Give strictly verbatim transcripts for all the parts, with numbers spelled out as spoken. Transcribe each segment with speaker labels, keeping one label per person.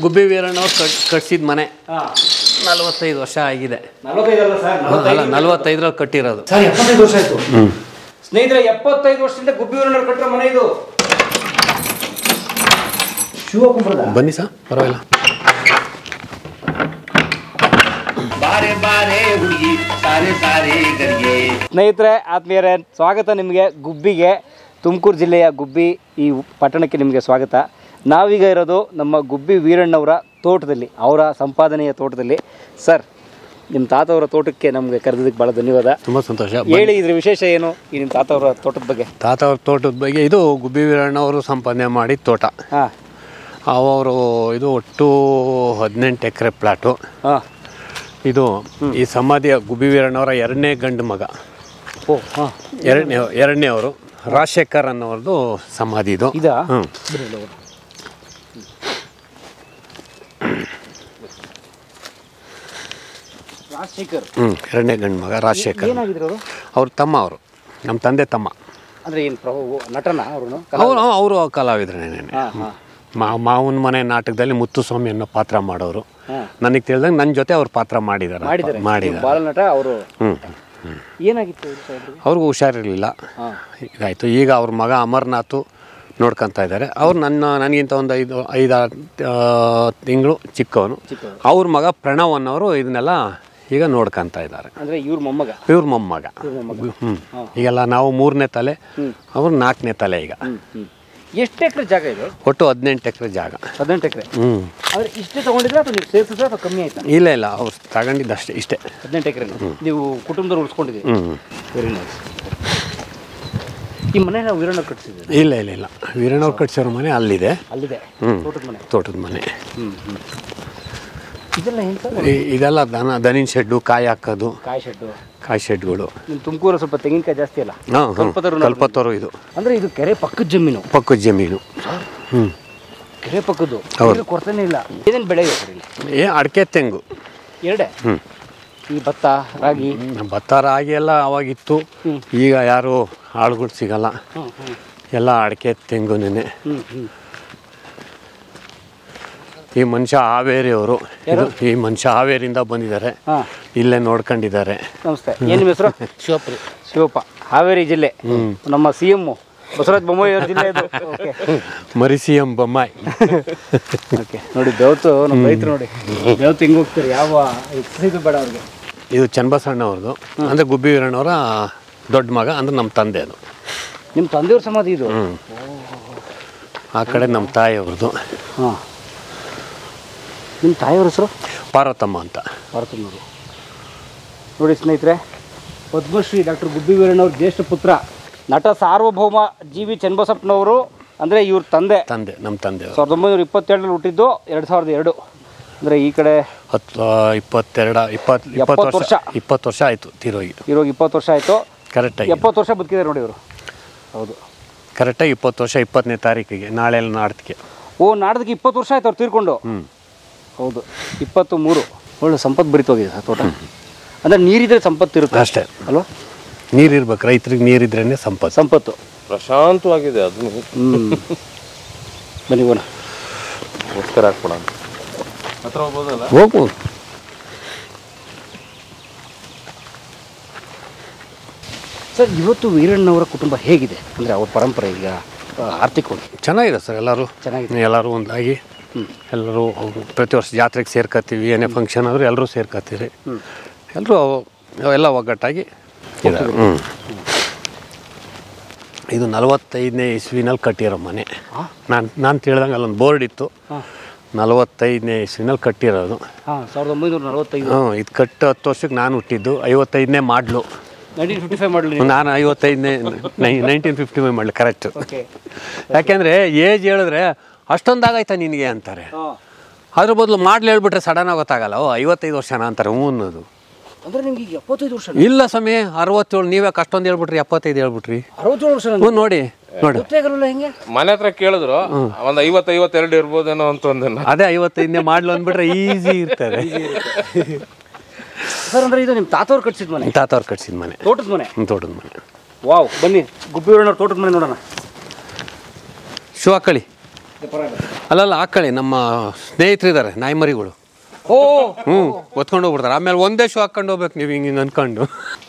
Speaker 1: ಗುಬ್ಬಿ ವೀರಣ್ಣ ಅವ್ರು ಕಟ್ ಕಟ್ಸಿದ ಮನೆ ನಲವತ್ತೈದು ವರ್ಷ ಆಗಿದೆ. ಅಲ್ಲ ನಲವತ್ತೈದರಲ್ಲಿ ಕಟ್ಟಿರೋದು
Speaker 2: ಸರ್. ಎಪ್ಪತ್ತೈದು ವರ್ಷ ಆಯ್ತು ಸ್ನೇಹಿತರೆ. ಎಪ್ಪತ್ತೈದು ವರ್ಷದಿಂದ ಗುಬ್ಬಿ ವೀರಣ್ಣ ಕಟ್ಟಿರೋ ಮನೆ ಇದು. ಶಿವ ಕುಂಬಳದ
Speaker 1: ಬನ್ನಿ ಸರ್, ಪರವಾಗಿಲ್ಲ.
Speaker 2: ಸ್ನೇಹಿತರೆ, ಆತ್ಮೀಯರೇ, ಸ್ವಾಗತ ನಿಮಗೆ ಗುಬ್ಬಿಗೆ. ತುಮಕೂರು ಜಿಲ್ಲೆಯ ಗುಬ್ಬಿ ಈ ಪಟ್ಟಣಕ್ಕೆ ನಿಮಗೆ ಸ್ವಾಗತ. ನಾವೀಗ ಇರೋದು ನಮ್ಮ ಗುಬ್ಬಿ ವೀರಣ್ಣವರ ತೋಟದಲ್ಲಿ, ಅವರ ಸಂಪಾದನೆಯ ತೋಟದಲ್ಲಿ. ಸರ್, ನಿಮ್ಮ ತಾತವರ ತೋಟಕ್ಕೆ ನಮಗೆ ಕರೆದಿದ್ದಕ್ಕೆ ಭಾಳ ಧನ್ಯವಾದ. ತುಂಬ ಸಂತೋಷ. ಹೇಳಿ, ಇದ್ರ ವಿಶೇಷ ಏನು ಈ ನಿಮ್ಮ ತಾತವರ ತೋಟದ ಬಗ್ಗೆ?
Speaker 1: ತಾತವ್ರ ತೋಟದ ಬಗ್ಗೆ, ಇದು ಗುಬ್ಬಿ ವೀರಣ್ಣವರು ಸಂಪಾದನೆ ಮಾಡಿದ ತೋಟ.
Speaker 2: ಹಾಂ,
Speaker 1: ಅವರು ಇದು ಒಟ್ಟು ಹದಿನೆಂಟು ಎಕರೆ ಪ್ಲಾಟು. ಹಾಂ, ಇದು ಈ ಸಮಾಧಿಯ ಗುಬ್ಬಿ ವೀರಣ್ಣವರ ಎರಡನೇ ಗಂಡು ಮಗ.
Speaker 2: ಓ ಹಾಂ,
Speaker 1: ಎರಡನೇ ಎರಡನೇ ಅವರು ರಾಜಶೇಖರ್ ಅನ್ನೋರ್ದು ಸಮಾಧಿ ಇದು.
Speaker 2: ಇದಾ? ಹ್ಞೂ, ರಾಜಶೇಖರ್.
Speaker 1: ಹ್ಞೂ, ಎರಡನೇ ಗಂಡು ಮಗ ರಾಜಶೇಖರ್.
Speaker 2: ಏನಾಗಿದ್ರು ಅವರು?
Speaker 1: ಅವ್ರ ತಮ್ಮ, ಅವರು ನಮ್ಮ ತಂದೆ ತಮ್ಮ.
Speaker 2: ಅಂದರೆ ಏನು ನಟನ ಅವರು?
Speaker 1: ಅವರು ಅವರು ಕಲಾವಿದ್ರೇನೆ. ಮಾ ಮಾವನ ಮನೆ ನಾಟಕದಲ್ಲಿ ಮುತ್ತುಸ್ವಾಮಿ ಅನ್ನೋ ಪಾತ್ರ ಮಾಡೋರು. ನನಗೆ ತಿಳಿದಂಗೆ ನನ್ನ ಜೊತೆ ಅವ್ರು ಪಾತ್ರ ಮಾಡಿದ್ದಾರೆ ಮಾಡಿದ್ದಾರೆ
Speaker 2: ಬಾಲನಟ ಅವರು.
Speaker 1: ಹ್ಞೂ,
Speaker 2: ಏನಾಗಿತ್ತು
Speaker 1: ಅವ್ರಿಗೂ ಹುಷಾರಿರಲಿಲ್ಲ, ಇದಾಯಿತು. ಈಗ ಅವ್ರ ಮಗ ಅಮರ್ನಾಥ್ ನೋಡ್ಕೊತಾ ಇದ್ದಾರೆ. ಅವ್ರು ನನ್ನ ನನಗಿಂತ ಒಂದು ಐದು ಐದಾರು ತಿಂಗಳು ಚಿಕ್ಕವನು. ಅವ್ರ ಮಗ ಪ್ರಣವ್ ಅನ್ನೋರು ಇದನ್ನೆಲ್ಲ ಈಗ ನೋಡ್ಕೊತಾ ಇದ್ದಾರೆ.
Speaker 2: ಅಂದರೆ ಇವ್ರ ಮೊಮ್ಮಗ
Speaker 1: ಇವ್ರ ಮೊಮ್ಮಗ. ಹ್ಞೂ, ಈಗೆಲ್ಲ ನಾವು ಮೂರನೇ ತಲೆ, ಅವ್ರು ನಾಲ್ಕನೇ ತಲೆ. ಈಗ
Speaker 2: ಎಷ್ಟು ಎಕರೆ ಜಾಗ ಇದೆ?
Speaker 1: ಒಟ್ಟು ಹದಿನೆಂಟು ಎಕರೆ ಜಾಗ.
Speaker 2: ಹದಿನೆಂಟು ಎಕರೆ.
Speaker 1: ಹ್ಞೂ,
Speaker 2: ಆದರೆ ಇಷ್ಟೇ ತೊಗೊಂಡಿದ್ರೆ ಅಥವಾ ನೀವು ಸೇರಿಸಿದ್ರೆ ಅಥವಾ ಕಮ್ಮಿ ಆಯ್ತಾ?
Speaker 1: ಇಲ್ಲ ಇಲ್ಲ, ಅವ್ರು ತಗೊಂಡಿದ್ದು ಅಷ್ಟೇ, ಇಷ್ಟೇ
Speaker 2: ಹದಿನೆಂಟು ಎಕರೆ ನೀವು ಕುಟುಂಬದವ್ರು ಉಳಿಸ್ಕೊಂಡಿದ್ದೀವಿ.
Speaker 1: ಹ್ಞೂ,
Speaker 2: ವೆರಿ ನೈಸ್. ಈ ಮನೆ ನಾವು ವೀರಣ್ಣ ಕಟ್ಸಿದ್ದೀವಿ?
Speaker 1: ಇಲ್ಲ ಇಲ್ಲ ಇಲ್ಲ, ವೀರಣ್ಣವ್ರು ಕಟ್ಸಿರೋ ಮನೆ ಅಲ್ಲಿದೆ.
Speaker 2: ಅಲ್ಲಿದೆ?
Speaker 1: ಹ್ಞೂ,
Speaker 2: ತೋಟದ ಮನೆ.
Speaker 1: ತೋಟದ ಮನೆ.
Speaker 2: ಹ್ಞೂ ಹ್ಞೂ. ಇದೆಲ್ಲ ಏನು ಸರ್?
Speaker 1: ಇದೆಲ್ಲ ದನ ದನಿನ ಶೆಡ್ಡು, ಕಾಯಿ ಹಾಕೋದು,
Speaker 2: ಕಾಯಿ ಶೆಡ್ಡು,
Speaker 1: ಕಾಯಿ ಶೆಡ್ಗಳು.
Speaker 2: ನಿಮ್ಮ ತುಮಕೂರು ಸ್ವಲ್ಪ ತೆಂಗಿನಕಾಯಿ ಜಾಸ್ತಿ ಅಲ್ಲ?
Speaker 1: ಹಾಂ, ಕಲ್ಪತರು. ಇದು
Speaker 2: ಅಂದರೆ ಇದು ಕೆರೆ ಪಕ್ಕದ ಜಮೀನು?
Speaker 1: ಪಕ್ಕದ ಜಮೀನು. ಹ್ಞೂ,
Speaker 2: ಕೆರೆ ಪಕ್ಕದ್ದು. ಹೌದು, ಕೊರತೆನೇ ಇಲ್ಲ. ಏನೇನು ಬೆಳೆ ಇದೆ ಸರ್ ಇಲ್ಲಿ? ಏ
Speaker 1: ಅಡಿಕೆ, ತೆಂಗು
Speaker 2: ಎರಡೇ. ಹ್ಞೂ, ಈ ಭತ್ತ, ರಾಗಿ.
Speaker 1: ಭತ್ತ ರಾಗಿ ಎಲ್ಲ ಅವಾಗಿತ್ತು. ಈಗ ಯಾರು ಆಳುಗಳು ಸಿಗಲ್ಲ, ಎಲ್ಲ ಅಡಿಕೆ ತೆಂಗುನೇ.
Speaker 2: ಹ್ಞೂ ಹ್ಞೂ.
Speaker 1: ಈ ಮನುಷ್ಯ ಹಾವೇರಿಯವರು. ಇದು ಈ ಮನುಷ್ಯ ಹಾವೇರಿಯಿಂದ ಬಂದಿದ್ದಾರೆ, ಇಲ್ಲೇ ನೋಡ್ಕೊಂಡಿದ್ದಾರೆ.
Speaker 2: ನಮಸ್ತೆ. ಏನು ನಿಮ್ಮ ಹೆಸರು? ಶಿವಪ್ಪ. ಶಿವಪ್ಪ, ಹಾವೇರಿ ಜಿಲ್ಲೆ. ನಮ್ಮ ಸಿ ಎಮ್ ಬಸವರಾಜ ಬೊಮ್ಮಾಯಿ ಅವ್ರ ಜಿಲ್ಲೆ ಇದು.
Speaker 1: ಮರಿ ಸಿ ಎಂ ಬೊಮ್ಮಾಯಿ.
Speaker 2: ಓಕೆ, ನೋಡಿ ಬೆವತು ನಮ್ಮ ರೈತರು ನೋಡಿ ಬೆವತು ಹಿಂಗೆ ಹೋಗ್ತಾರೆ. ಯಾವ ಎಕ್ಸಸೈಸು ಬೇಡ ಅವ್ರಿಗೆ.
Speaker 1: ಇದು ಚನ್ನಬಸಣ್ಣವ್ರದ್ದು, ಅಂದರೆ ಗುಬ್ಬಿ ವೀರಣ್ಣವರ ದೊಡ್ಡ ಮಗ, ಅಂದರೆ ನಮ್ಮ ತಂದೆ. ಅದು
Speaker 2: ನಿಮ್ಮ ತಂದೆಯವ್ರ ಸಮಾಧಿ ಇದು?
Speaker 1: ಹ್ಞೂ, ಆ ಕಡೆ ನಮ್ಮ ತಾಯಿಯವ್ರದ್ದು.
Speaker 2: ಹಾಂ, ನಿಮ್ಮ ತಾಯಿಯವ್ರ ಹೆಸರು?
Speaker 1: ಪಾರ್ವತಮ್ಮ ಅಂತ.
Speaker 2: ಪಾರ್ವತಮ್ಮವರು. ನೋಡಿ ಸ್ನೇಹಿತರೆ, ಪದ್ಮಶ್ರೀ ಡಾಕ್ಟರ್ ಗುಬ್ಬಿ ವೀರಣ್ಣವ್ರ ಜ್ಯೇಷ್ಠ ಪುತ್ರ, ನಟ ಸಾರ್ವಭೌಮ ಜಿ ವಿ ಚನ್ನಬಸಪ್ಪನವರು, ಅಂದರೆ ಇವ್ರ ತಂದೆ. ತಂದೆ ನಮ್ಮ ತಂದೆ. ಸಾವಿರದ ಒಂಬೈನೂರ ಇಪ್ಪತ್ತೆರಡರಲ್ಲಿ ಹುಟ್ಟಿದ್ದು, ಎರಡು ಸಾವಿರದ ಎರಡು. ಅಂದರೆ ಈ ಕಡೆ
Speaker 1: ಹತ್ತು ಇಪ್ಪತ್ತೆರಡು ಇಪ್ಪತ್ತು ಇಪ್ಪತ್ತು ವರ್ಷ ಇಪ್ಪತ್ತು ವರ್ಷ ಆಯಿತು ತೀರೋಗಿ.
Speaker 2: ತೀರೋಗಿ ಇಪ್ಪತ್ತು ವರ್ಷ ಆಯಿತು.
Speaker 1: ಕರೆಕ್ಟಾಗಿ
Speaker 2: ಎಪ್ಪತ್ತು ವರ್ಷ ಬದುಕಿದ್ದಾರೆ ನೋಡಿ ಇವರು. ಹೌದು,
Speaker 1: ಕರೆಕ್ಟಾಗಿ ಇಪ್ಪತ್ತು ವರ್ಷ. ಇಪ್ಪತ್ತನೇ ತಾರೀಕಿಗೆ, ನಾಳೆ ನಾಡ್ದಕ್ಕೆ.
Speaker 2: ಓ, ನಾಡ್ದಕ್ಕೆ ಇಪ್ಪತ್ತು ವರ್ಷ ಆಯ್ತು ಅವ್ರು ತೀರ್ಕೊಂಡು. ಹ್ಞೂ, ಹೌದು, ಇಪ್ಪತ್ತು ಮೂರು. ಒಳ್ಳೆ ಸಂಪತ್ತು ಬರಿತೋಗಿದೆ ಸರ್ ತೋಟ. ಅಂದರೆ ನೀರಿದ್ರೆ ಸಂಪತ್ತು ಇರುತ್ತೆ
Speaker 1: ಅಷ್ಟೇ
Speaker 2: ಅಲ್ವಾ?
Speaker 1: ನೀರಿರ್ಬೇಕು, ರೈತರಿಗೆ ನೀರಿದ್ರೇ ಸಂಪತ್ತು.
Speaker 2: ಸಂಪತ್ತು
Speaker 3: ಪ್ರಶಾಂತವಾಗಿದೆ. ಅದು
Speaker 2: ಹ್ಞೂ, ಬನ್ನಿ ಹೋಗೋಣ.
Speaker 3: ನಮಸ್ಕಾರ ಹಾಕ್ಬಿಡ ಹತ್ರ ಹೋಗ್ಬೋದಲ್ಲ?
Speaker 1: ಹೋಗ್ಬೋದು.
Speaker 2: ಸರ್, ಇವತ್ತು ವೀರಣ್ಣವರ ಕುಟುಂಬ ಹೇಗಿದೆ? ಅಂದರೆ ಅವ್ರ ಪರಂಪರೆ ಈಗ ಆರ್ಥಿಕವಾಗಿ
Speaker 1: ಚೆನ್ನಾಗಿದೆ ಸರ್. ಎಲ್ಲರೂ
Speaker 2: ಚೆನ್ನಾಗಿದೆ.
Speaker 1: ಎಲ್ಲರೂ ಒಂದಾಗಿ ಎಲ್ಲರೂ ಪ್ರತಿ ವರ್ಷ ಜಾತ್ರೆಗೆ ಸೇರ್ಕೊತೀವಿ. ಏನೇ ಫಂಕ್ಷನ್ ಆದರೂ ಎಲ್ಲರೂ ಸೇರ್ಕೊತೀರಿ. ಎಲ್ಲರೂ ಎಲ್ಲ ಒಗ್ಗಟ್ಟಾಗಿ ಇದ್ದಾರೆ. ಹ್ಞೂ, ಇದು ನಲವತ್ತೈದನೇ ಇಸ್ವಿನಲ್ಲಿ ಕಟ್ಟಿರೋ ಮನೆ. ನಾನು ನಾನು ತಿಳಿದಂಗೆ ಅಲ್ಲೊಂದು ಬೋರ್ಡ್ ಇತ್ತು, ನಲವತ್ತೈದನೇ ಇಸ್ವಿನಲ್ಲಿ ಕಟ್ಟಿರೋದು.
Speaker 2: ಹಾಂ, ಸಾವಿರದ ಒಂಬೈನೂರ ನಲವತ್ತೈದು.
Speaker 1: ಹ್ಞೂ, ಇದು ಕಟ್ಟು ಹತ್ತು ವರ್ಷಕ್ಕೆ ನಾನು ಹುಟ್ಟಿದ್ದು. ಐವತ್ತೈದನೇ ಮಾಡಲು
Speaker 2: ನೈನ್ಟೀನ್ ಫಿಫ್ಟಿ ಫೈವ್ ಮಾಡಲಿ.
Speaker 1: ನಾನು ಐವತ್ತೈದನೇ ನೈನ್ಟೀನ್ ಫಿಫ್ಟಿ ಫೈವ್ ಮಾಡಲಿ. ಕರೆಕ್ಟ್. ಯಾಕೆಂದರೆ ಏಜ್ ಹೇಳಿದ್ರೆ ಅಷ್ಟೊಂದಾಗಾಯ್ತಾ ನಿನಗೆ ಅಂತಾರೆ. ಅದ್ರ ಬದಲು ಮಾಡ್ಲಿ ಹೇಳ್ಬಿಟ್ರೆ ಸಡನ್ನಾಗಿ ಗೊತ್ತಾಗಲ್ಲ. ಓ, ಐವತ್ತೈದು ವರ್ಷನ ಅಂತಾರೆ. ಹ್ಞೂ ಅನ್ನೋದು.
Speaker 2: ಅಂದರೆ ನಿಮಗೆ ಎಪ್ಪತ್ತೈದು ವರ್ಷ?
Speaker 1: ಇಲ್ಲ ಸಮಯ, ಅರವತ್ತೇಳು. ನೀವೇ ಅಷ್ಟೊಂದು ಹೇಳ್ಬಿಟ್ರಿ, ಎಪ್ಪತ್ತೈದು ಹೇಳ್ಬಿಟ್ರಿ.
Speaker 2: ಅರವತ್ತೇಳು ವರ್ಷ?
Speaker 1: ಹ್ಞೂ, ನೋಡಿ ನೋಡಿ
Speaker 2: ಹೆಂಗೆ
Speaker 3: ಮನೆ ಹತ್ರ ಕೇಳಿದ್ರು ಒಂದು ಐವತ್ತು ಐವತ್ತೆರಡು ಇರ್ಬೋದೇನೋ ಅಂತ ಒಂದನ್ನು.
Speaker 1: ಅದೇ ಐವತ್ತೈದನೇ ಮಾಡ್ಲು ಅಂದ್ಬಿಟ್ರೆ ಈಸಿ ಇರ್ತಾರೆ
Speaker 2: ಸರ್. ಅಂದರೆ ಇದು ನಿಮ್ಮ ತಾತವ್ರು ಕಟ್ಸಿದ ಮನೆ?
Speaker 1: ತಾತವ್ರು ಕಟ್ಸಿದ ಮನೆ,
Speaker 2: ತೋಟದ ಮನೆ.
Speaker 1: ತೋಟದ ಮನೆ.
Speaker 2: ವಾವ್, ಬನ್ನಿ ಗುಬ್ಬಿ ವೀರಣ್ಣವ್ರ ತೋಟದ ಮನೆ ನೋಡೋಣ.
Speaker 1: ಶೂ ಹಾಕೊಳ್ಳಿ.
Speaker 2: ಪರವಾಗಿಲ್ಲ.
Speaker 1: ಅಲ್ಲಲ್ಲ ಹಾಕೊಳ್ಳಿ, ನಮ್ಮ ಸ್ನೇಹಿತರಿದ್ದಾರೆ ನಾಯಿಮರಿಗಳು.
Speaker 2: ಓ
Speaker 1: ಹ್ಞೂ ಒತ್ಕೊಂಡು ಹೋಗ್ಬಿಡ್ತಾರೆ. ಆಮೇಲೆ ಒಂದೇ ಶೋ ಹಾಕ್ಕೊಂಡು ಹೋಗ್ಬೇಕು ನೀವು ಹಿಂಗೆ ಹಿಂಗೆ ಅಂದ್ಕೊಂಡು.